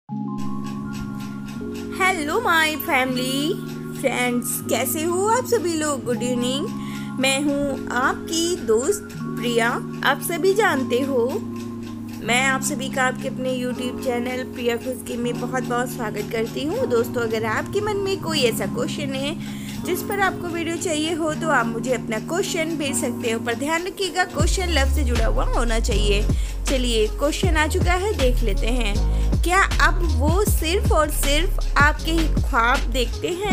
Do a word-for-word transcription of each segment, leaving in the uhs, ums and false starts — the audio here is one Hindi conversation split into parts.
हेलो माय फैमिली फ्रेंड्स, कैसे हो आप सभी लोग। Good evening. मैं हूँ आपकी दोस्त प्रिया। आप सभी जानते हो मैं आप सभी का आपके अपने यूट्यूब चैनल प्रिया खुशकी में बहुत बहुत स्वागत करती हूँ। दोस्तों, अगर आपके मन में कोई ऐसा क्वेश्चन है जिस पर आपको वीडियो चाहिए हो तो आप मुझे अपना क्वेश्चन भेज सकते हो, पर ध्यान रखिएगा क्वेश्चन लव से जुड़ा हुआ होना चाहिए। चलिए, क्वेश्चन आ चुका है, देख लेते हैं। क्या अब वो सिर्फ और सिर्फ आपके ही ख्वाब देखते हैं?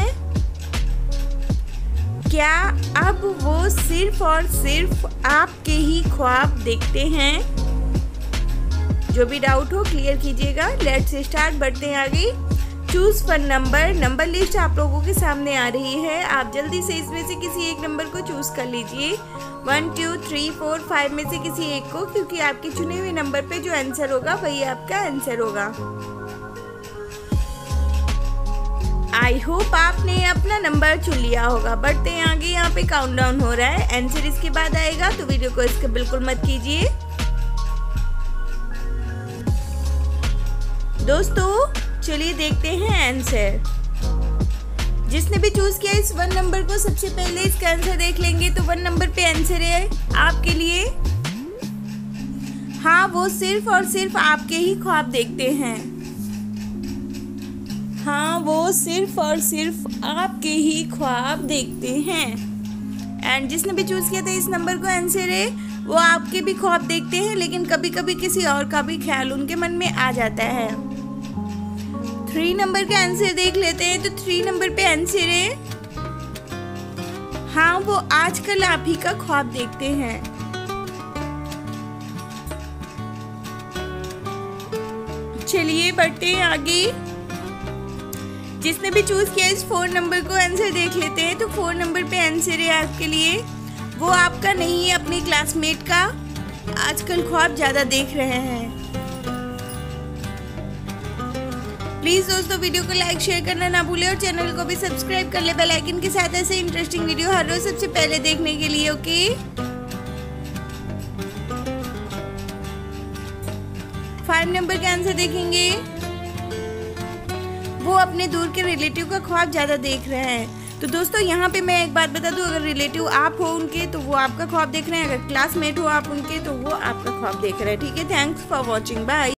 क्या अब वो सिर्फ और सिर्फ आपके ही ख्वाब देखते हैं? जो भी डाउट हो क्लियर कीजिएगा। लेट्स स्टार्ट, बढ़ते हैं आगे। Choose fun number. Number list आप लोगों के सामने आ रही है। आप जल्दी से इसमें से किसी एक नंबर को चूज कर लीजिए। One two three four five में से किसी एक को, क्योंकि आपके चुने हुए नंबर पे जो आंसर होगा वही आपका आंसर होगा। आई होप आपने अपना नंबर चुन लिया होगा। बढ़ते हैं आगे। यहाँ पे काउंटडाउन हो रहा है, आंसर इसके बाद आएगा, तो वीडियो को इसके बिल्कुल मत कीजिए। दोस्तों चलिए देखते हैं आंसर। जिसने भी चूज किया इस वन नंबर को, सबसे पहले इसका आंसर देख लेंगे। तो वन नंबर पे आंसर है आपके लिए। हाँ, वो सिर्फ और सिर्फ आपके ही ख्वाब देखते हैं। हाँ, वो सिर्फ और सिर्फ आपके ही ख्वाब देखते हैं। एंड जिसने भी चूज किया था इस नंबर को, आंसर है वो आपके भी ख्वाब देखते हैं, लेकिन कभी कभी किसी और का भी ख्याल उनके मन में आ जाता है। थ्री नंबर का आंसर देख लेते हैं। तो थ्री नंबर पे आंसर है हाँ, वो आजकल आप ही का ख्वाब देखते हैं। चलिए बढ़ते हैं आगे। जिसने भी चूज किया इस फोर नंबर को, आंसर देख लेते हैं। तो फोर नंबर पे आंसर है आपके लिए वो आपका नहीं है, अपने क्लासमेट का आजकल ख्वाब ज्यादा देख रहे हैं। प्लीज दोस्तों, वीडियो को लाइक शेयर करना ना भूले और चैनल को भी सब्सक्राइब कर ले बेल आइकन के साथ, ऐसे इंटरेस्टिंग वीडियो हर रोज सबसे पहले देखने के लिए। ओके, फाइव नंबर का आंसर देखेंगे। वो अपने दूर के रिलेटिव का ख्वाब ज्यादा देख रहे हैं। तो दोस्तों यहाँ पे मैं एक बात बता दूं, अगर रिलेटिव आप हो उनके तो वो आपका ख्वाब देख रहे हैं, अगर क्लासमेट हो आप उनके तो वो आपका ख्वाब देख रहे हैं। ठीक है, थैंक्स फॉर वॉचिंग, बाय।